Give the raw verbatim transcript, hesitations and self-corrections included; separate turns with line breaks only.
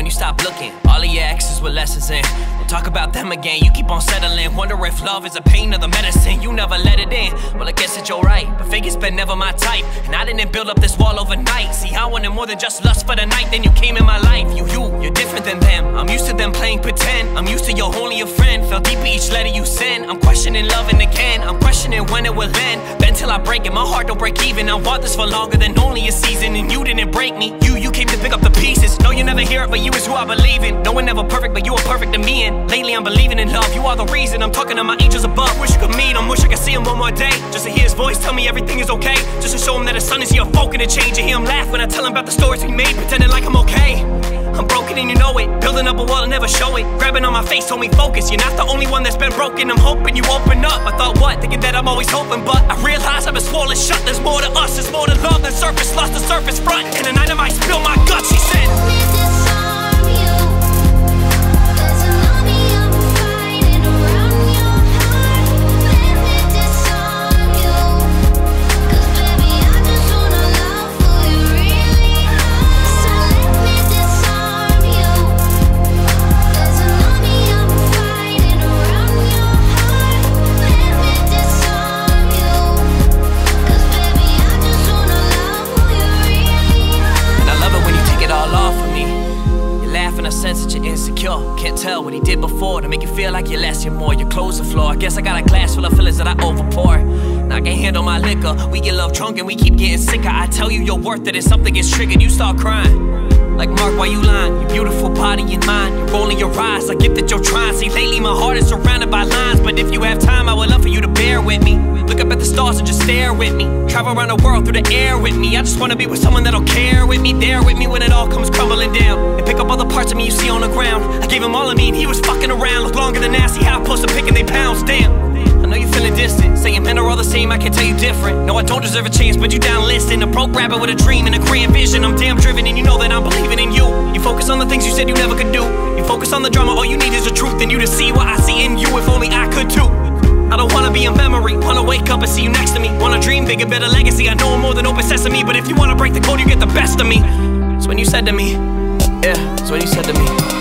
when you stop looking. All of your exes with lessons in. Don't talk about them again, you keep on settling. Wonder if love is a pain or the medicine. You never let it in, well I guess that you're right. But fake has been never my type, and I didn't build up this wall overnight. See, I wanted more than just lust for the night, then you came in my life. You, you, you're different than them. I'm used to them playing pretend. I'm used to you're only a friend. Felt deep in each letter you send. I'm questioning loving again. I'm questioning when it will end. Bend till I break it, my heart don't break even. I want this for longer than only a season, and you didn't break me. You, you came to pick up the pieces. No, you never hear it, but you is who I believe in. No one ever perfect, but you are perfect to me. And lately I'm believing in love. You are the reason. I'm talking to my angels above. Wish you could meet him. Wish I could see him one more day. Just to hear his voice tell me everything is okay. Just to show him that his son is here, folk to change. And hear him laugh when I tell him about the stories we made, pretending like I'm okay. I'm broken and you know it. Building up a wall and never show it. Grabbing on my face told me focus. You're not the only one that's been broken. I'm hoping you open up. I thought what? Thinking that I'm always hoping, but I realize I've been swollen shut. There's more to us. There's more to love than surface. Lost the surface front. And the night I might spill my guts, she said. Sense that you're insecure. Can't tell what he did before to make you feel like you're less, you're more. Your clothes the floor. I guess I got a glass full of feelings that I overpour. Now I can't handle my liquor. We get love drunk and we keep getting sicker. I tell you you're worth it, and something gets triggered, you start crying. Like Mark, why you lying? Your beautiful body and mind, you're rolling your eyes. I get that you're trying. See, lately my heart is surrounded by lines, but if you have time, I would love for you to bear with me. Look up at the stars and just stare with me. Travel around the world through the air with me. I just wanna be with someone that'll care with me, there with me when it all comes crumbling down. And pick up all the parts of me you see on the ground. I gave him all of me and he was fucking around. Look longer than nasty, how I'm supposed to pick and they pounds, damn. I know you're feeling distant, saying men are all the same, I can tell you different. No, I don't deserve a chance, but you down listen. A broke rapper with a dream and a grand vision. I'm damn driven and you know that I'm believing in you. You focus on the things you said you never could do. You focus on the drama, all you need is the truth. And you to see what I see in you, if only I could too. I don't wanna be a memory, wanna wake up and see you next to me. Wanna dream bigger, better legacy. I know I'm more than open sesame, but if you wanna break the code, you get the best of me. It's when you said to me, yeah, it's when you said to me.